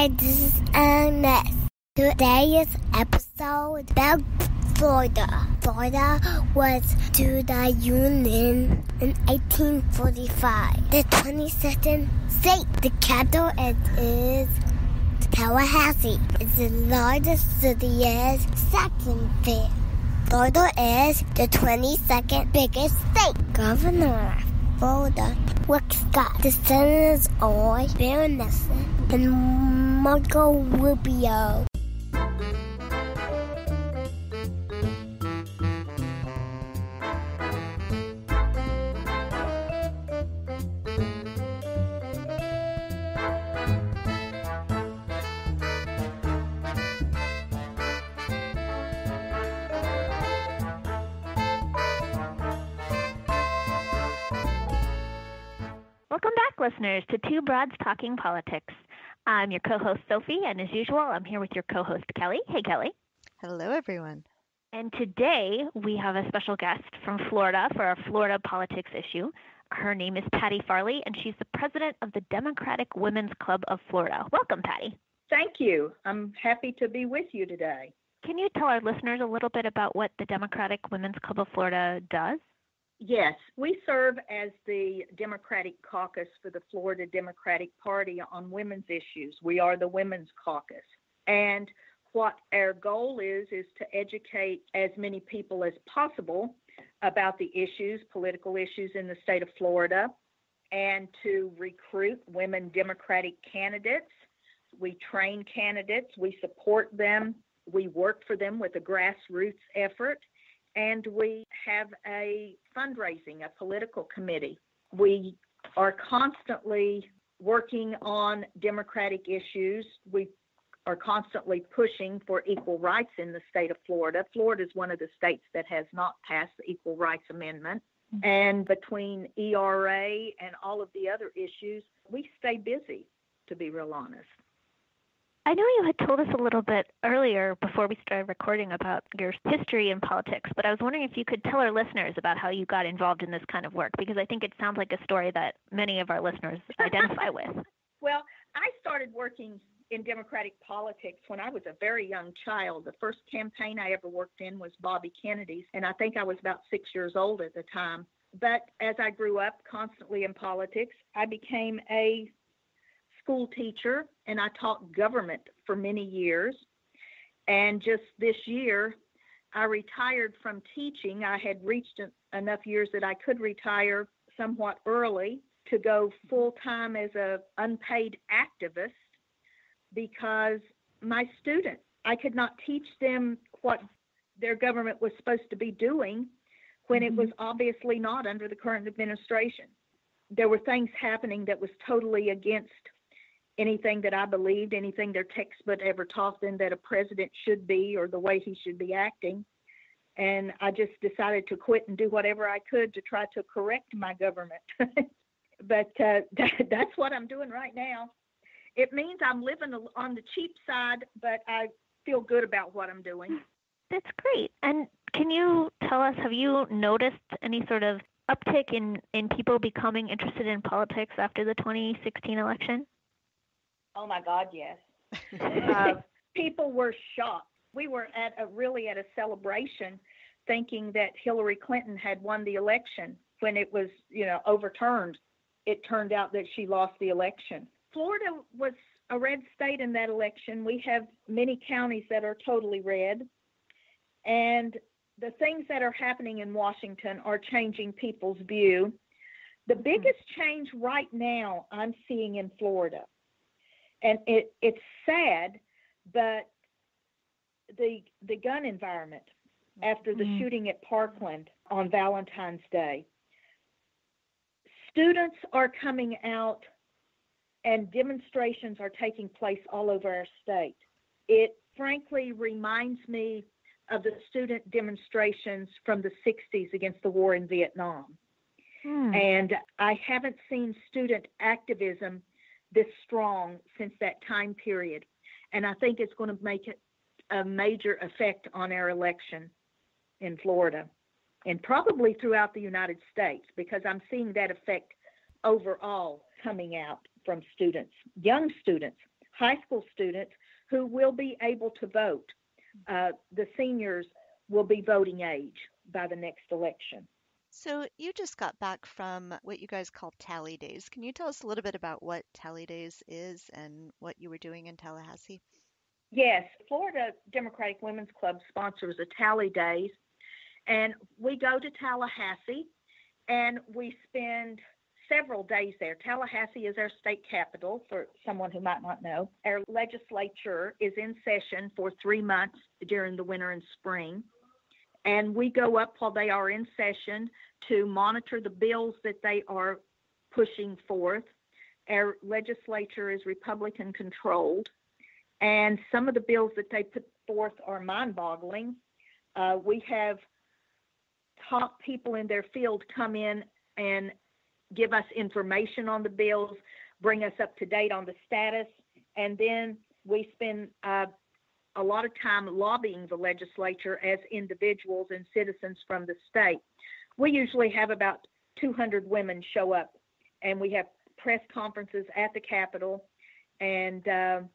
Hi, this is Ernest. Today's episode about Florida. Florida was to the Union in 1845. The 22nd state. The capital is Tallahassee. It's the largest city is Jacksonville. Florida is the 22nd biggest state. Governor of Florida, Rick Scott. The senators are Bill Nelson and Marco Rubio. Welcome back, listeners, to Two Broads Talking Politics. I'm your co-host, Sophy, and as usual, I'm here with your co-host, Kelly. Hey, Kelly. Hello, everyone. And today, we have a special guest from Florida for our Florida politics issue. Her name is Patty Farley, and she's the president of the Democratic Women's Club of Florida. Welcome, Patty. Thank you. I'm happy to be with you today. Can you tell our listeners a little bit about what the Democratic Women's Club of Florida does? Yes, we serve as the Democratic Caucus for the Florida Democratic Party on women's issues. We are the Women's Caucus. And what our goal is to educate as many people as possible about the issues, political issues in the state of Florida, and to recruit women Democratic candidates. We train candidates, we support them, we work for them with a grassroots effort. And we have a fundraising, a political committee. We are constantly working on democratic issues. We are constantly pushing for equal rights in the state of Florida. Florida is one of the states that has not passed the Equal Rights Amendment. Mm-hmm. And between ERA and all of the other issues, we stay busy, to be real honest. I know you had told us a little bit earlier before we started recording about your history in politics, but I was wondering if you could tell our listeners about how you got involved in this kind of work, because I think it sounds like a story that many of our listeners identify with. Well, I started working in Democratic politics when I was a very young child. The first campaign I ever worked in was Bobby Kennedy's, and I think I was about 6 years old at the time. But as I grew up constantly in politics, I became a school teacher, and I taught government for many years. And just this year, I retired from teaching. I had reached enough years that I could retire somewhat early to go full-time as an unpaid activist because my students, I could not teach them what their government was supposed to be doing when it was obviously not under the current administration. There were things happening that was totally against anything that I believed, anything their textbook ever taught them that a president should be or the way he should be acting. And I just decided to quit and do whatever I could to try to correct my government. But that's what I'm doing right now. It means I'm living on the cheap side, but I feel good about what I'm doing. That's great. And can you tell us, have you noticed any sort of uptick in people becoming interested in politics after the 2016 election? Oh, my God, yes. People were shocked. We were at a celebration thinking that Hillary Clinton had won the election when it was, overturned. It turned out that she lost the election. Florida was a red state in that election. We have many counties that are totally red. And the things that are happening in Washington are changing people's view. The biggest change right now I'm seeing in Florida, and it's sad, but the gun environment after the shooting at Parkland on Valentine's Day, students are coming out and demonstrations are taking place all over our state. It frankly reminds me of the student demonstrations from the 60s against the war in Vietnam. And I haven't seen student activism this strong since that time period. And I think it's going to make it a major effect on our election in Florida and probably throughout the United States, because I'm seeing that effect overall coming out from students, young students high school students who will be able to vote. The seniors will be voting age by the next election. So you just got back from what you guys call Tally Days. Can you tell us a little bit about what Tally Days is and what you were doing in Tallahassee? Yes, Florida Democratic Women's Club sponsors a Tally Days, and we go to Tallahassee, and we spend several days there. Tallahassee is our state capital, for someone who might not know. Our legislature is in session for 3 months during the winter and spring, and we go up while they are in session to monitor the bills that they are pushing forth. Our legislature is Republican controlled, and some of the bills that they put forth are mind-boggling. We have top people in their field come in and give us information on the bills, bring us up to date on the status, and then we spend a lot of time lobbying the legislature as individuals and citizens from the state. We usually have about 200 women show up, and we have press conferences at the Capitol and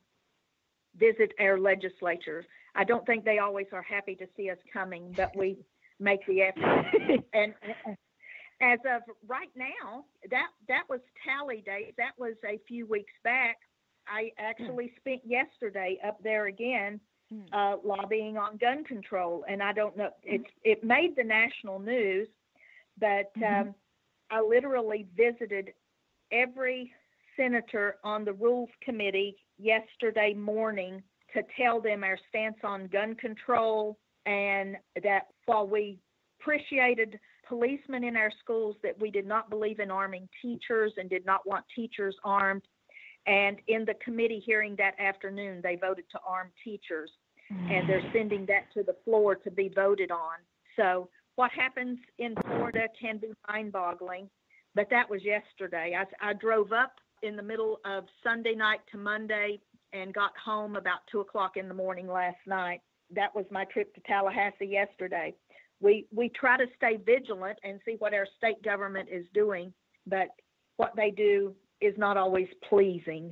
visit our legislatures. I don't think they always are happy to see us coming, but we make the effort. And as of right now, that was Tally Day. That was a few weeks back. I actually spent yesterday up there again lobbying on gun control, and I don't know, it made the national news, but I literally visited every senator on the Rules Committee yesterday morning to tell them our stance on gun control, and that while we appreciated policemen in our schools, that we did not believe in arming teachers and did not want teachers armed. And in the committee hearing that afternoon, they voted to arm teachers, and they're sending that to the floor to be voted on. So what happens in Florida can be mind-boggling, but that was yesterday. I drove up in the middle of Sunday night to Monday and got home about 2 o'clock in the morning last night. That was my trip to Tallahassee yesterday. We try to stay vigilant and see what our state government is doing, but what they do is not always pleasing,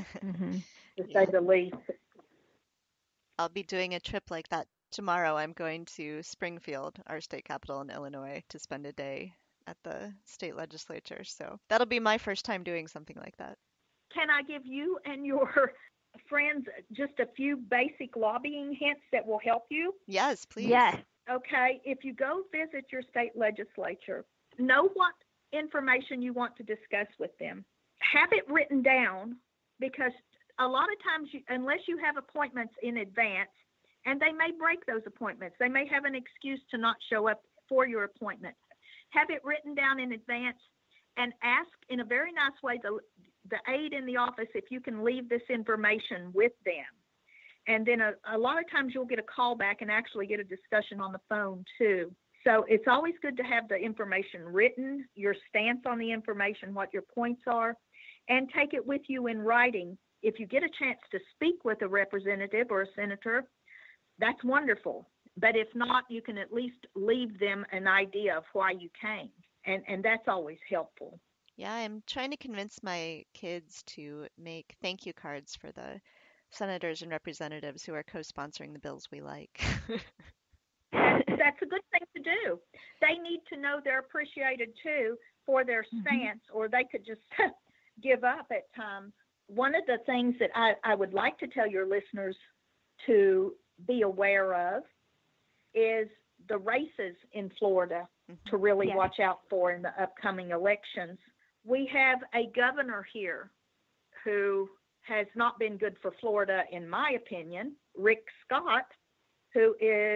to say the least. I'll be doing a trip like that tomorrow. I'm going to Springfield, our state capital in Illinois, to spend a day at the state legislature. So that'll be my first time doing something like that. Can I give you and your friends just a few basic lobbying hints that will help you? Yes, please. Yes. Okay, if you go visit your state legislature, know what information you want to discuss with them. Have it written down, because a lot of times, unless you have appointments in advance, and they may break those appointments, they may have an excuse to not show up for your appointment. Have it written down in advance and ask in a very nice way the aide in the office if you can leave this information with them. And then a lot of times you'll get a call back and actually get a discussion on the phone too. So it's always good to have the information written, your stance on the information, what your points are, and take it with you in writing. If you get a chance to speak with a representative or a senator, that's wonderful. But if not, you can at least leave them an idea of why you came. And that's always helpful. Yeah, I'm trying to convince my kids to make thank you cards for the senators and representatives who are co-sponsoring the bills we like. That's a good thing to do. They need to know they're appreciated too for their stance, or they could just give up at times. One of the things that I would like to tell your listeners to be aware of is the races in Florida to really watch out for in the upcoming elections. We have a governor here who has not been good for Florida, in my opinion, Rick Scott, who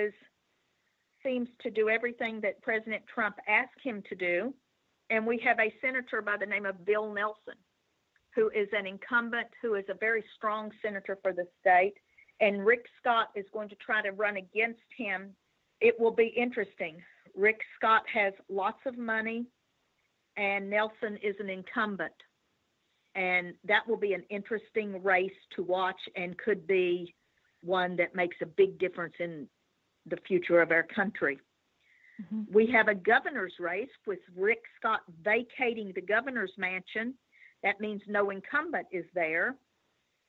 seems to do everything that President Trump asked him to do. And we have a senator by the name of Bill Nelson, who is an incumbent, who is a very strong senator for the state. And Rick Scott is going to try to run against him. It will be interesting. Rick Scott has lots of money, and Nelson is an incumbent. And that will be an interesting race to watch, and could be one that makes a big difference in the future of our country. We have a governor's race with Rick Scott vacating the governor's mansion. That means no incumbent is there.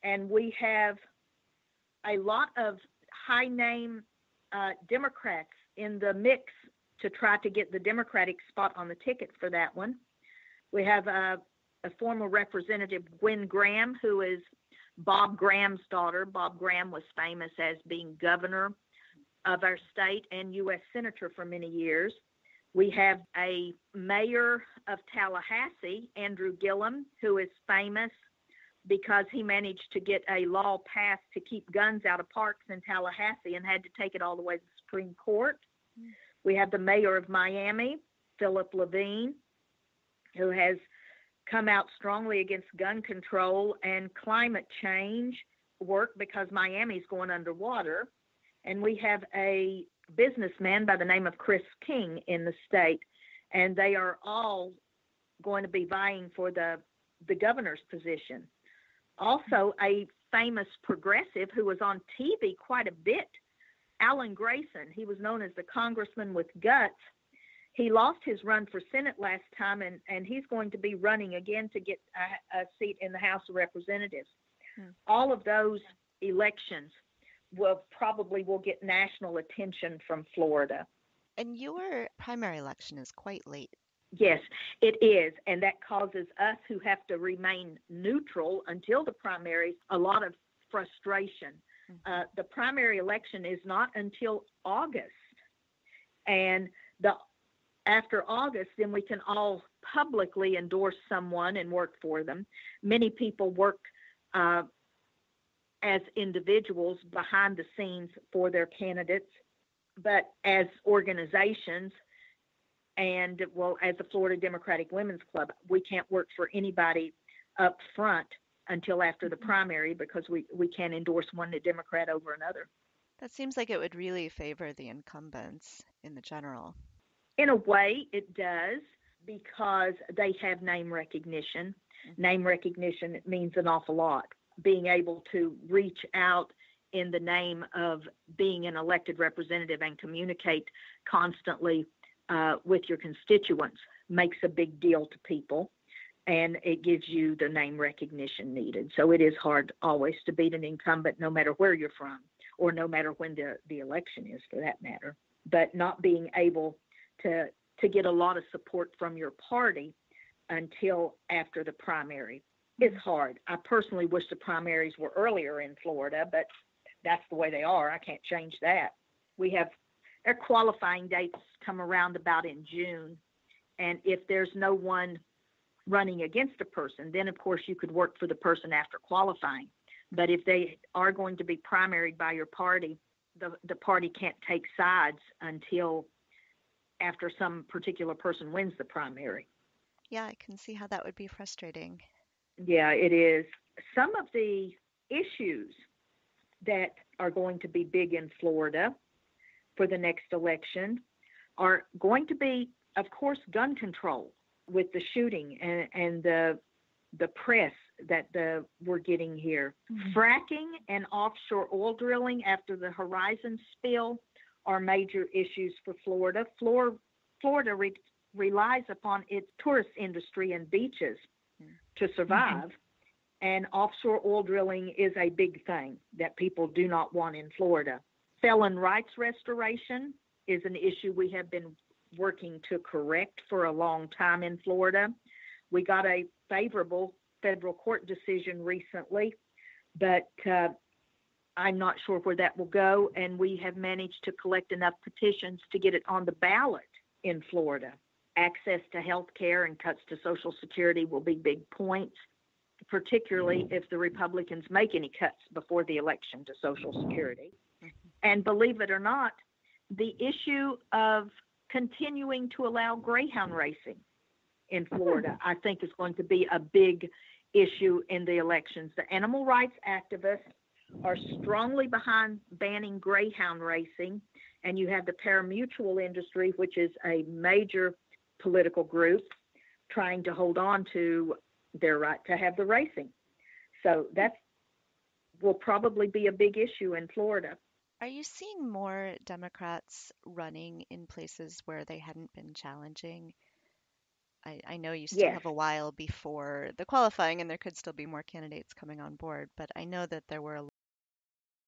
and we have a lot of high-name Democrats in the mix to try to get the Democratic spot on the ticket for that one. We have a former Representative Gwen Graham, who is Bob Graham's daughter. Bob Graham was famous as being governor of our state and U.S. Senator for many years. We have a mayor of Tallahassee, Andrew Gillum, who is famous because he managed to get a law passed to keep guns out of parks in Tallahassee and had to take it all the way to the Supreme Court. We have the mayor of Miami, Philip Levine, who has come out strongly against gun control and climate change work because Miami's going underwater. And we have a businessman by the name of Chris King in the state, and they are all going to be vying for the governor's position. Also, a famous progressive who was on TV quite a bit, Alan Grayson. He was known as the congressman with guts. He lost his run for Senate last time, and he's going to be running again to get a seat in the House of Representatives. All of those elections will get national attention from Florida. And your primary election is quite late. Yes, it is, and that causes us who have to remain neutral until the primaries a lot of frustration. The primary election is not until August, and after August, then we can all publicly endorse someone and work for them. Many people work as individuals behind the scenes for their candidates, but as organizations, and as the Florida Democratic Women's Club, we can't work for anybody up front until after the primary because we can't endorse one Democrat over another. That seems like it would really favor the incumbents in the general. In a way, it does because they have name recognition. Name recognition means an awful lot. Being able to reach out in the name of being an elected representative and communicate constantly with your constituents makes a big deal to people, and it gives you the name recognition needed. So it is hard always to beat an incumbent, no matter where you're from or no matter when the election is, for that matter. But not being able to get a lot of support from your party until after the primary is hard. I personally wish the primaries were earlier in Florida, but that's the way they are. I can't change that. We have our qualifying dates come around about in June, and if there's no one running against a person, then of course you could work for the person after qualifying. But if they are going to be primaried by your party, the party can't take sides until after some particular person wins the primary. Yeah, I can see how that would be frustrating. Yeah, it is. Some of the issues that are going to be big in Florida for the next election are going to be, of course, gun control with the shooting and the press that we're getting here. Fracking and offshore oil drilling after the Horizon spill are major issues for Florida. Florida relies upon its tourist industry and beaches to survive, and offshore oil drilling is a big thing that people do not want in Florida. Felon rights restoration is an issue we have been working to correct for a long time in Florida. We got a favorable federal court decision recently, but I'm not sure where that will go, and we have managed to collect enough petitions to get it on the ballot in Florida. Access to health care and cuts to Social Security will be big points, particularly if the Republicans make any cuts before the election to Social Security. And believe it or not, the issue of continuing to allow greyhound racing in Florida, I think, is going to be a big issue in the elections. The animal rights activists are strongly behind banning greyhound racing, and you have the parimutuel industry, which is a major political group, trying to hold on to their right to have the racing. So that will probably be a big issue in Florida. Are you seeing more Democrats running in places where they hadn't been challenging I know you still Yes. have a while before the qualifying, and there could still be more candidates coming on board, but I know that there were a